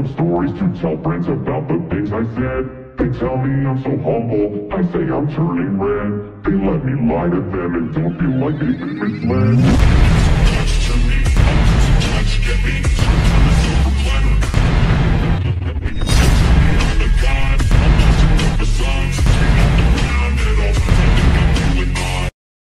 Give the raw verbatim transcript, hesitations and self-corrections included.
some stories to tell friends about the things I said. They tell me I'm so humble, I say I'm turning red. They let me lie to them and don't feel like they've been misled.